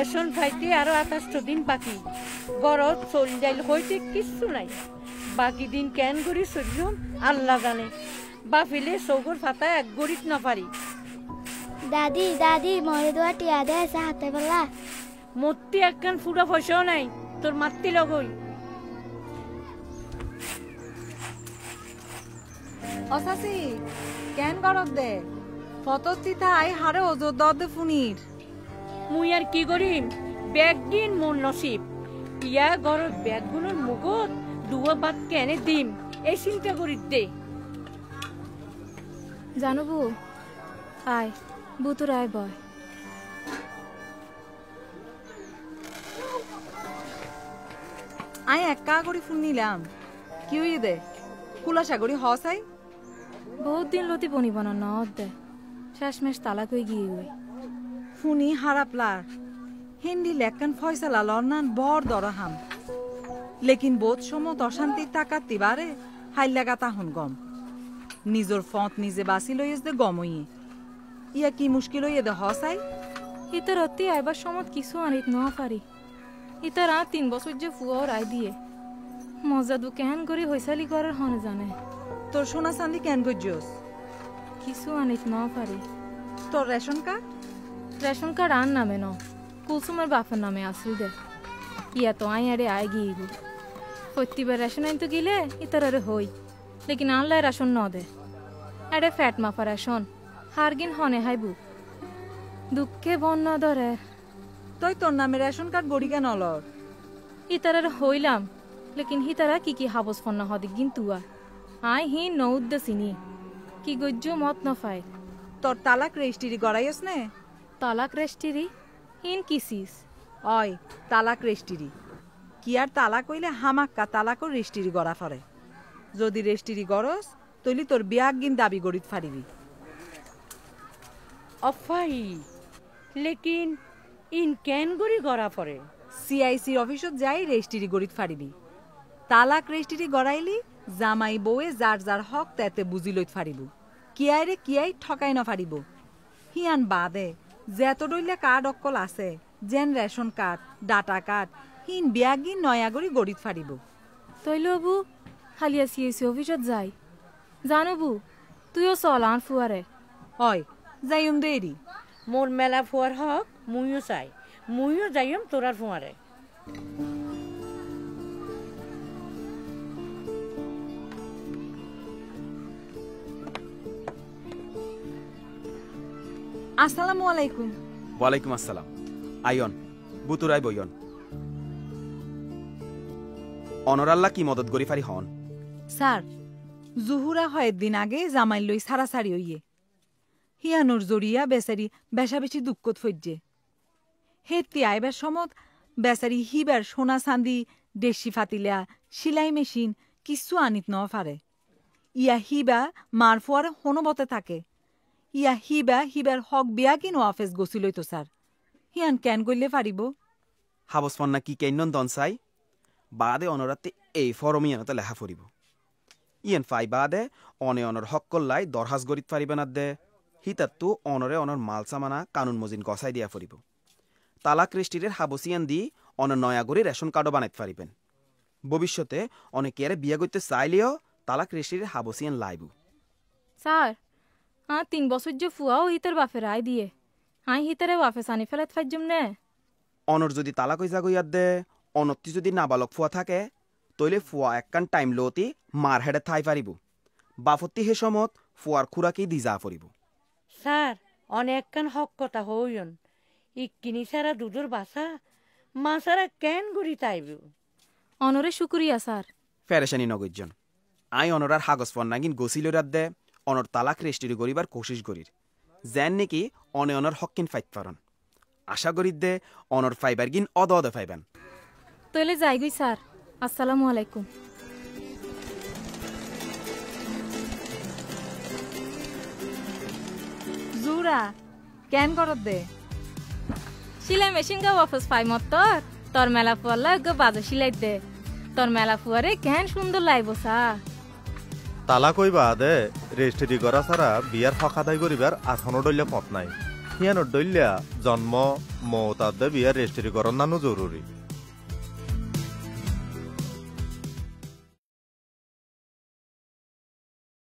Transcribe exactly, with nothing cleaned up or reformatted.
ration খাইতে আরো আঠাশটো দিন বাকি গরত চল যাইল হইতে কিচ্ছু নাই বাকি দিন কেন করি চলিম আল্লাহ জানে বাফিলে চৌগর ফাতা এক গরিত না পারি দাদি দাদি মরে দোয়া টিয়া দে আছে হাতে বেলা মূর্তি একখান ফুটা পয়সাও নাই তোর মাতৃ লগই অসাসি কেন গরত দে ফততি তাই হারে ওজোর দদ ফুনির মুই আর কি করিম ব্যাগ দিন মোর নসিব ইয়া গরত ব্যাগগুলোর মুখত দুয়া বাদ কেনে দিম এই চিন্তা করি দে জানো বু আয় বুতুর আয় বয় আই একা করে ফুন নিলাম কি হইয়ে দে খুলাসা করি হসাই বহুত দিন লতি বনিব না নদ দে শেষমেশ তালাক হয়ে গিয়ে গই ফুনি হারাপলার হিন্দি লেখান ফয়সালা লর্নান বর দরহাম লেকিন বোধ সমত অশান্তির তাকাতি বারে হাইলাগা তাহন গম নিজর ফত নিজে বাসি লইয়েস দে গমইয়ে ইয়া কি মুশকিল হইয়ে দে হসাই ইতার অতি আইবার সমত কিছু আনিত ন পারি ইতার আর তিন বছর যে ফুয়াও রায় দিয়ে মজাদু কেন করি হইসালি করার হনে জানে তোর সোনা চান্দি কেন গজ্জস কিছু আনিত ন পারি তোর রেশন কার্ড রেশন কার্ড আন নামে ন কুলসুমের বাপের নামে আসল দে ইয়া তো আই আরে আয় গিয়ে গু প্রতিবার রেশন আনতে গেলে ইতার আরে হই লেকিন আনলাই রেশন ন দে আরে ফ্যাট মাফা রেশন হারগিন হনে হাইবু দুঃখে বন্য ধরে তুই তোর নামে রেশন কার্ড গড়ি কেন অলর ইতার আরে হইলাম লেকিন হিতারা কি কি হাবস ফন্না হদি কিন্তু আই হি নউদ্দ চিনি কি গজ্জ মত নফাই তোর তালাক রেজিস্ট্রি গড়াইস নে তালাক রেজিস্ট্রি হিন কিসিস অয় তালাক রেজিস্ট্রি কি আর তালাক হইলে হামাক্কা তালাকও রেজিস্ট্রি গড়া ফরে যদি রেজিস্ট্রি গড়স তইলি তোর বিয়াক গিন দাবি গড়িত ফারিবি অফাই লেকিন ইন কেন গড়ি গড়া পড়ে সিআইসির অফিসত যাই রেজিস্ট্রি গড়িত ফারিবি তালাক রেজিস্ট্রি গড়াইলি জামাই বউয়ে যার যার হক তাতে বুঝি লইত ফারিব কিয়াই রে কিয়াই ঠকাই নফারিব হিয়ান বাদে যেত ডইলে কার্ড অকল আছে যেন রেশন কার্ড ডাটা কার্ড হিন বিয়াগিন নয়াগরি গড়িত ফারিব তইলো বু হালিয়া সিএসি অফিসত যাই জানো বু তুইও চল আন ফুয়ারে হয় যাইম দেরি মোর মেলা ফুয়ার হক মুইও চাই মুইও যাইম তোরার ফুয়ারে আসসালামু আলাইকুম ওয়ালাইকুম আসসালাম আইয়ন বুতুরাই বইয়ন অনরাল্লাহ কি মদত গরি ফারি হন স্যার জুহুরা হয় দিন আগে জামাই লই সারাসারি হইয়ে হিয়ানোর জড়িয়া বেচারি বেশা বেশি দুঃখত ফজ্জে হেতি আইবার সমত বেচারি হিবার সোনা চান্দি দেশি ফাতিলা সিলাই মেশিন কিছু আনিত ন পারে ইয়া হিবা মার ফুয়ারে হনবতে থাকে ইয়া হিবা হিবার হক বিয়া কিনো অফিস গছি লইতো স্যার হিয়ান কেন গইলে পারিব হাবস ফন্না কি কেন্নন দনসাই বাদে অনরাতে এই ফরমিয়ানতে লেখা ফরিব ইয়েন ফাই বাদে অনে অনর হক কল্লাই দরহাজ গরিত পারিবে না দে হিতাত্তু অনরে অনর মাল সামানা কানুন মজিন গসাই দিয়া ফরিব তালাক রেজিস্ট্রির হাবসিয়ান দি অনর নয়াগরি রেশন কার্ডও বানাইতে পারিবেন ভবিষ্যতে অনেকে বিয়া করতে চাইলেও তালাক রেজিস্ট্রির হাবসিয়ান লাইব স্যার আ তিন বছর যে ফুয়াও হিতার বাপের আয় দিয়ে আই হিতারে বাপে সানি ফেলাত ফাইজম নে অনর যদি তালাক হইজা গইয়াত দে অনত্তি যদি নাবালক ফুয়া থাকে তইলে ফুয়া একখান টাইম লতি মার হেডে থাই পারিব বাফত্তি হে সমত ফুয়ার খুরাকি দি যা ফরিব স্যার অনেকখান হক কথা হইন ইকিনি সারা দুধর বাসা মা সারা কেন গড়ি তাইব অনরে শুকুরিয়া স্যার ফেরেশানি নগজ্জন আই অনরার হাগজ ফন্নাগিন গছিল রাত দে অনর তালাক রেজিস্ট্রি করিবার কোশিশ করির যেন নাকি অনে অনর হকিন ফাইত পারন আশা করিত দে অনর ফাইবার গিন অদ অদে ফাইবেন তইলে যাই গই স্যার আসসালামু আলাইকুম জুরা কেন করত দে সিলাই মেশিন গা অফিস পাই মত তোর তোর মেলা ফুয়ালা গো বাজে সিলাই দে তোর মেলা ফুয়ারে কেন সুন্দর লাইব সা তালা কইবা দে রেজিস্ট্রি করা ছাড়া বিয়ার হক আদায় করিবার আথনো ডইলে পথ নাই সিয়ানোর দলিয়া জন্ম মৌতাদ্দে বিয়ার রেজিস্ট্রি করন নানো জরুরি